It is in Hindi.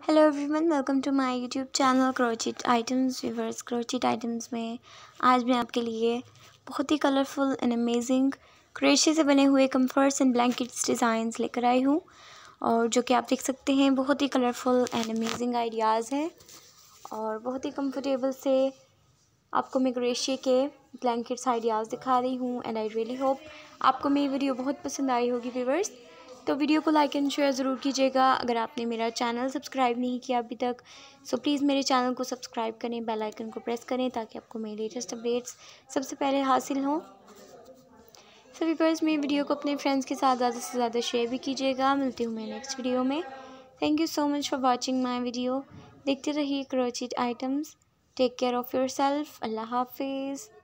Hello everyone, welcome to my YouTube channel crochet items viewers. Crochet items में आज मैं आपके लिए बहुत ही कलरफुल एंड अमेजिंग क्रोशे से बने हुए कंफर्ट्स एंड ब्लैंकेट्स डिज़ाइंस लेकर आई हूँ, और जो कि आप देख सकते हैं बहुत ही कलरफुल एंड अमेजिंग आइडियाज़ हैं और बहुत ही कंफर्टेबल से आपको मैं क्रोशे के ब्लैंकेट्स आइडियाज़ दिखा रही हूँ। एंड आई रियली होप आपको मेरी वीडियो बहुत पसंद आई होगी व्यूअर्स। तो वीडियो को लाइक एंड शेयर ज़रूर कीजिएगा। अगर आपने मेरा चैनल सब्सक्राइब नहीं किया अभी तक, सो प्लीज़ मेरे चैनल को सब्सक्राइब करें, बेल आइकन को प्रेस करें ताकि आपको मेरी लेटेस्ट अपडेट्स सबसे पहले हासिल हों। सो व्यूअर्स, मेरी वीडियो को अपने फ्रेंड्स के साथ ज़्यादा से ज़्यादा शेयर भी कीजिएगा। मिलती हूँ मैं नेक्स्ट वीडियो में। Thank you so much for watching my video. देखते रहिए crochet items. Take care of yourself. Allah हाफिज़।